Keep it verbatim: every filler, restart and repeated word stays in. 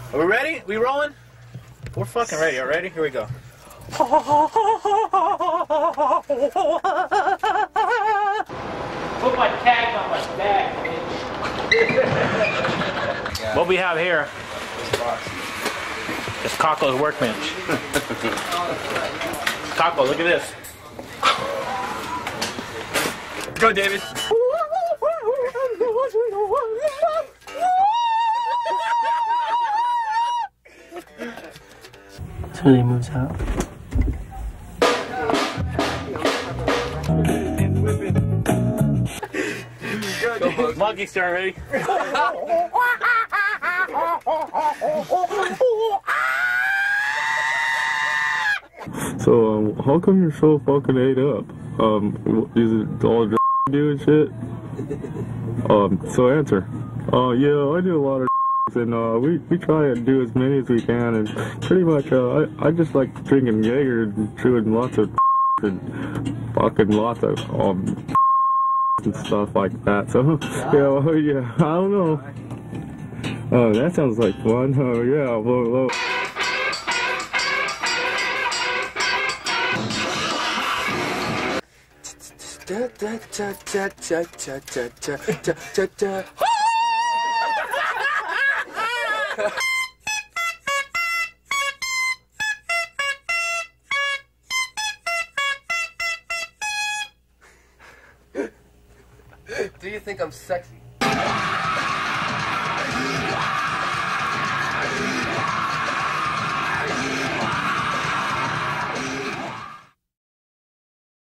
Are we ready? We rolling? We're fucking ready. Are you ready? Here we go. Put my tag on my back, bitch. What we have here is Caco's workbench. Caco, look at this. Go, David. So he moves out. Monkey turn, ready? So, um, how come you're so fucking ate up? Um, is it all dr doing shit? Um, so answer. Uh, yeah, I do a lot of and uh, we, we try and do as many as we can, and pretty much, uh, I, I just like drinking Jaeger and chewing lots of and fucking lots of, um, and stuff like that. So, yeah, well, yeah, I don't know. Oh, that sounds like fun. Oh, yeah, well, well. Do you think I'm sexy?